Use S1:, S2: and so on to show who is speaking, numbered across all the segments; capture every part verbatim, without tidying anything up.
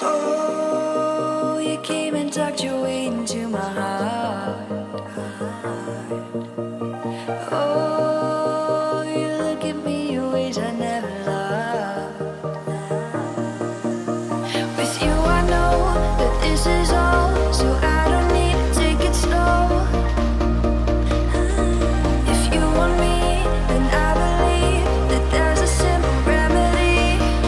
S1: Oh, you came and tucked your way into my heart. Oh, you look at me in ways I never loved. With you I know that this is all, so I don't need to take it slow. If you want me, then I believe that there's a simple remedy.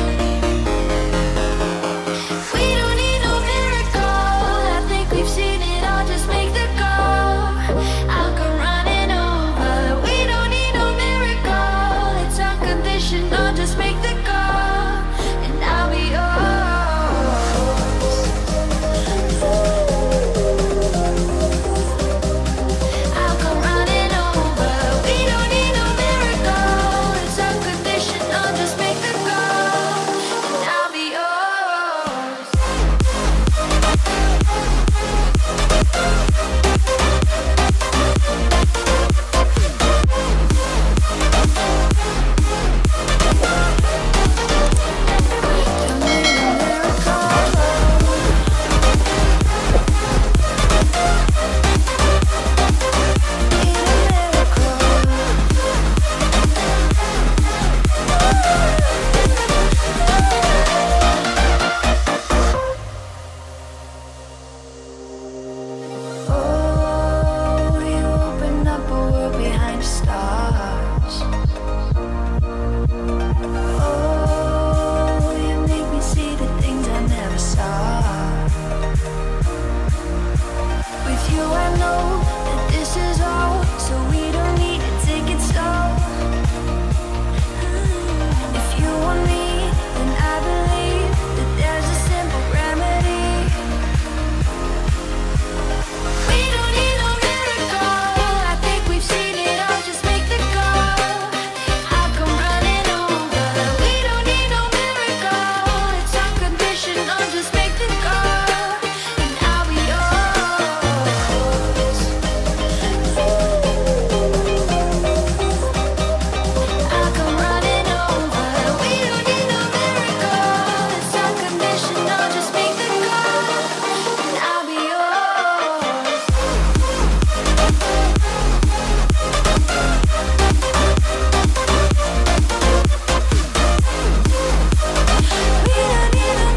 S1: We don't need no miracle, I think we've seen it all, just make the call. I'll come running over. We don't need no miracle, it's unconditional, just make the call, and I'll be yours. I'll come running over. We don't need no miracle, it's unconditional, just make the call, and I'll be yours. Don't need a miracle, need a Oh, you open up a world behind the stars. Oh, you make me see the things I never saw. With you I know that this is all, so we don't need to take it slow. If you want me, then I believe that there's a simple remedy. We don't need no miracle, I think we've seen it all, just make the call. I'll come running over. We don't need no miracle, it's unconditional, just make the call, and I'll be yours. I'll come running over. We don't need no miracle, it's unconditional, just make the call, and I'll be yours. We don't need a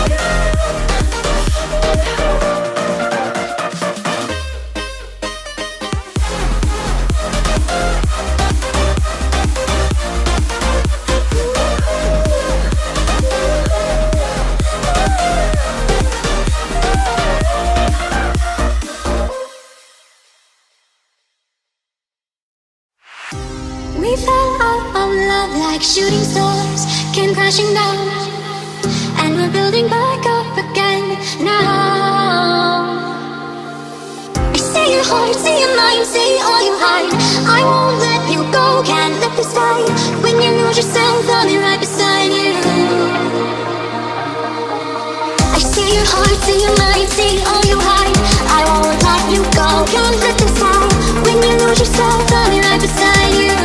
S2: We fell out of love like shooting stars, came crashing down, and we're building back up again now. I see your heart, see your mind, see all you hide. I won't let you go, can't let this die. When you lose yourself, I'll be right beside you. I see your heart, see your mind, see all you hide. I won't let you go, can't let this die. When you lose yourself, I'll be right beside you.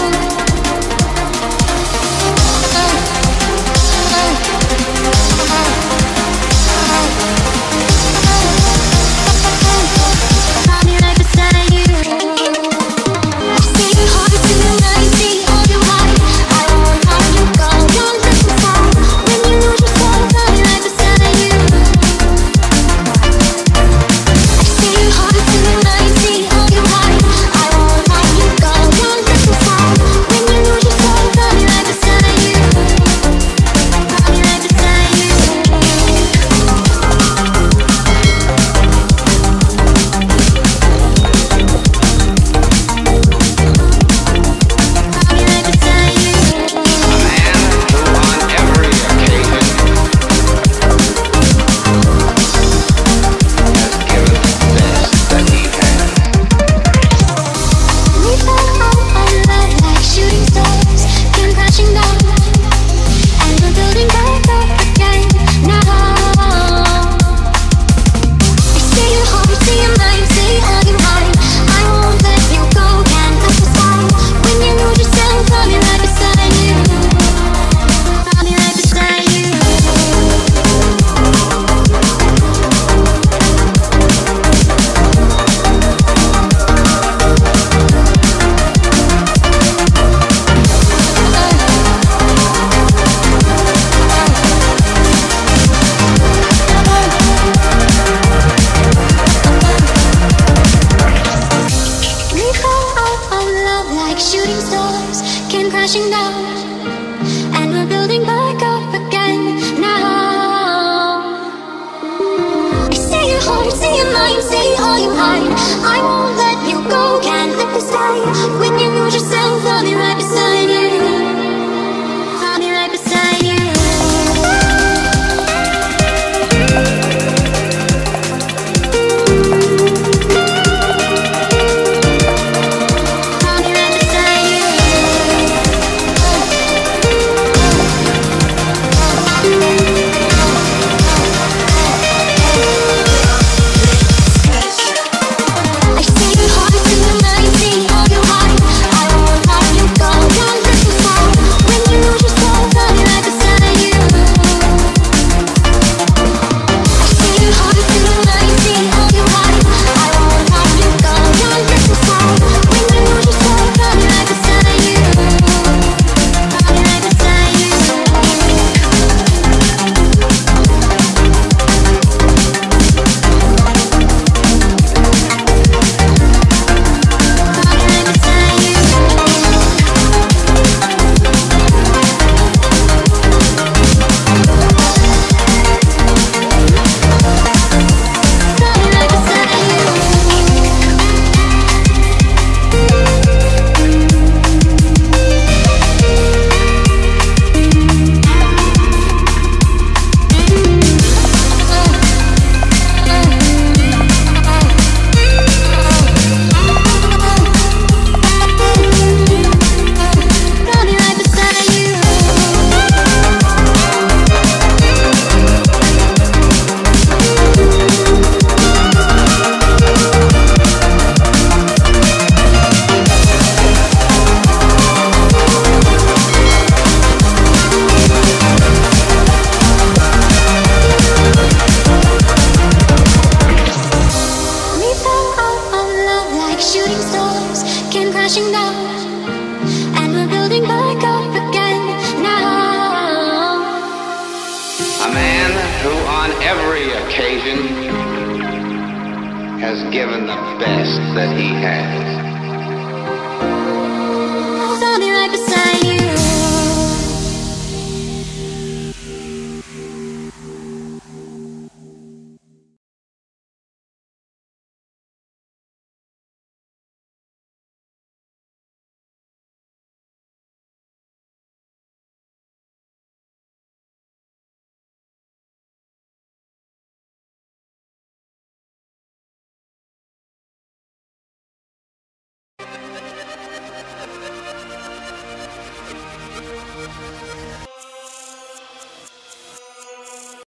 S2: I'll be right beside you. I see your heart, see your mind, see all you hide. I won't let you go, can't let this die. When you lose yourself, I'll be right beside you. I see your heart, see your mind, see all you hide. I won't let mind, say all you hide. I won't let you go, can't let you stay. When you lose yourself, I'll be right beside you. I'll be right beside you. I'll be right beside you. I sing hard to the night, see all you hide. I won't let you go, can't let you fall. When you lose yourself, I'll be right beside you. I sing hard to the night, see all you hide. I won't let you go, can't let you fall. When you lose yourself, I'll be right beside you. I'll be right beside you. We fell out of love like shooting stars, came crashing down, and we're building back up again now.
S3: A man who on every occasion has given the best that he has.
S2: I'll be right beside you.